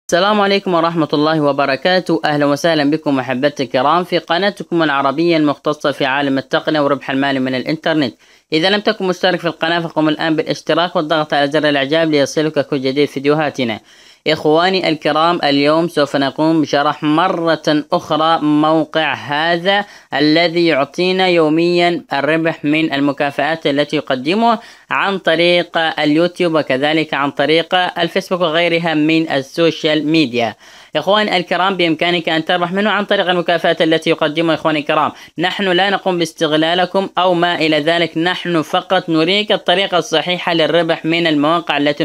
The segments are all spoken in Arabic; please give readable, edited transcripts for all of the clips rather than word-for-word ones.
السلام عليكم ورحمة الله وبركاته. أهلا وسهلا بكم أحبتي الكرام في قناتكم العربية المختصة في عالم التقنية وربح المال من الإنترنت. إذا لم تكن مشترك في القناة فقم الآن بالاشتراك والضغط على زر الإعجاب ليصلك كل جديد فيديوهاتنا. إخواني الكرام، اليوم سوف نقوم بشرح مرة أخرى موقع هذا الذي يعطينا يوميا الربح من المكافآت التي يقدمها عن طريق اليوتيوب وكذلك عن طريق الفيسبوك وغيرها من السوشيال ميديا. إخواني الكرام، بإمكانك أن تربح منه عن طريق المكافآت التي يقدمها. إخواني الكرام، نحن لا نقوم باستغلالكم أو ما إلى ذلك، نحن فقط نريك الطريقة الصحيحة للربح من المواقع التي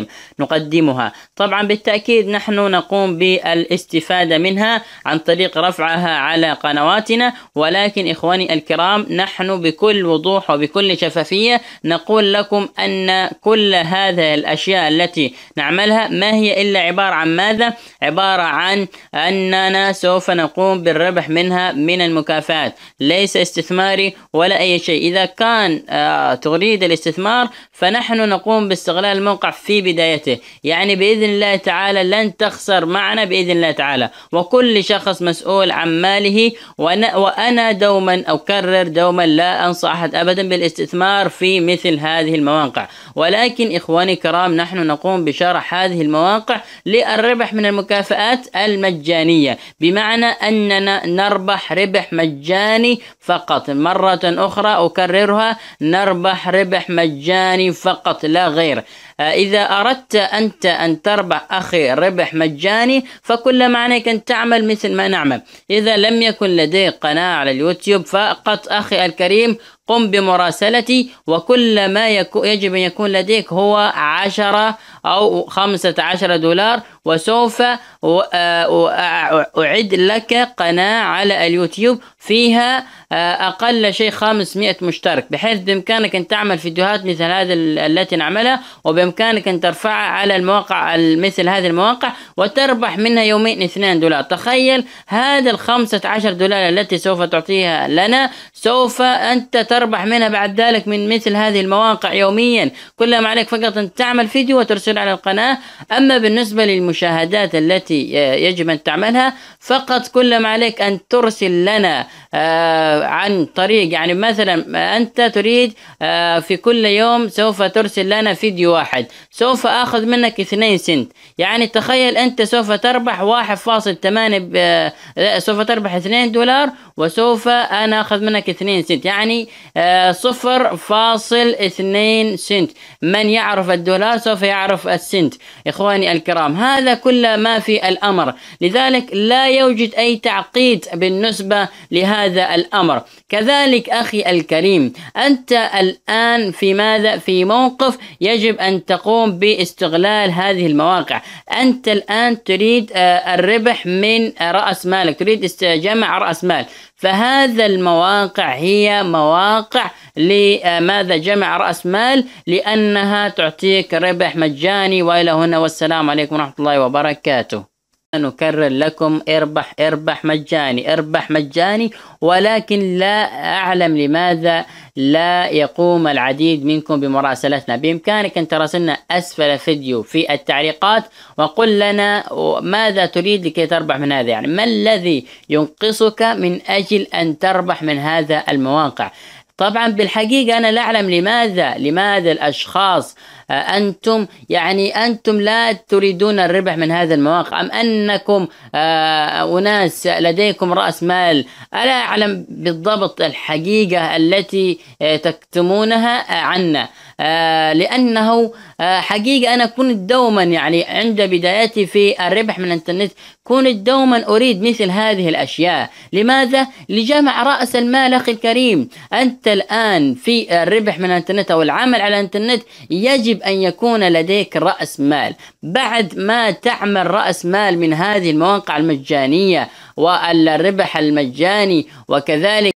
نقدمها. طبعا بالتأكيد نحن نقوم بالاستفادة منها عن طريق رفعها على قنواتنا، ولكن إخواني الكرام نحن بكل وضوح وبكل شفافية نقول لكم أن كل هذه الأشياء التي نعملها ما هي إلا عبارة عن ماذا؟ عبارة عن أننا سوف نقوم بالربح منها من المكافآت، ليس استثماري ولا أي شيء. إذا كان تريد الاستثمار فنحن نقوم باستغلال الموقع في بدايته، يعني بإذن الله تعالى لن تخسر معنا بإذن الله تعالى، وكل شخص مسؤول عن ماله. وأنا دوما أكرر دوما لا أنصح أحد أبدا بالاستثمار في مثل هذه المواقع، ولكن إخواني الكرام نحن نقوم بشرح هذه المواقع للربح من المكافآت المجانية، بمعنى أننا نربح ربح مجاني فقط. مرة أخرى أكررها، نربح ربح مجاني فقط لا غير. إذا أردت أنت أن تربح أخي ربح مجاني فكل ما عليك أن تعمل مثل ما نعمل. إذا لم يكن لديك قناة على اليوتيوب فقط أخي الكريم قم بمراسلتي، وكل ما يجب أن يكون لديك هو 10 أو 15 دولار، وسوف أعد لك قناة على اليوتيوب فيها أقل شيء 500 مشترك، بحيث بإمكانك أن تعمل فيديوهات مثل هذه التي نعملها، وبإمكانك أن ترفعها على المواقع مثل هذه المواقع وتربح منها يوميا 2 دولار. تخيل هذا 15 دولار التي سوف تعطيها لنا سوف أنت تربح منها بعد ذلك من مثل هذه المواقع يوميا. كل ما عليك فقط أن تعمل فيديو وترسل على القناة. أما بالنسبة للمشاهدات التي يجب أن تعملها فقط كل ما عليك أن ترسل لنا عن طريق، يعني مثلا أنت تريد في كل يوم سوف ترسل لنا فيديو واحد، سوف أخذ منك 2 سنت. يعني تخيل أنت سوف تربح 1.8 سوف تربح 2 دولار، وسوف أنا أخذ منك 2 سنت، يعني 0.2 سنت. من يعرف الدولار سوف يعرف السنت. إخواني الكرام، هذا كل ما في الأمر، لذلك لا يوجد أي تعقيد بالنسبة لهذا الأمر. كذلك أخي الكريم، أنت الآن في ماذا؟ في موقف يجب أن تقوم باستغلال هذه المواقع. أنت الآن تريد الربح من رأس مالك، تريد جمع رأس مال، فهذا المواقع هي مواقع لماذا؟ جمع رأس مال، لأنها تعطيك ربح مجاني. وإلى هنا والسلام عليكم ورحمة الله وبركاته. نكرر لكم اربح مجاني، اربح مجاني، ولكن لا أعلم لماذا لا يقوم العديد منكم بمراسلتنا. بإمكانك أن تراسلنا أسفل الفيديو في التعليقات وقل لنا ماذا تريد لكي تربح من هذا، يعني ما الذي ينقصك من أجل أن تربح من هذا المواقع. طبعا بالحقيقة أنا لا أعلم لماذا الأشخاص أنتم لا تريدون الربح من هذا المواقع، أم أنكم أناس لديكم رأس مال. ألا أعلم بالضبط الحقيقة التي تكتمونها عنا، لأنه حقيقة أنا كنت دوما عند بدايتي في الربح من الإنترنت كنت دوما أريد مثل هذه الأشياء. لماذا؟ لجمع رأس المال. أخي الكريم، أنت الآن في الربح من الإنترنت أو العمل على الإنترنت يجب أن يكون لديك رأس مال. بعد ما تعمل رأس مال من هذه المواقع المجانية والربح المجاني وكذلك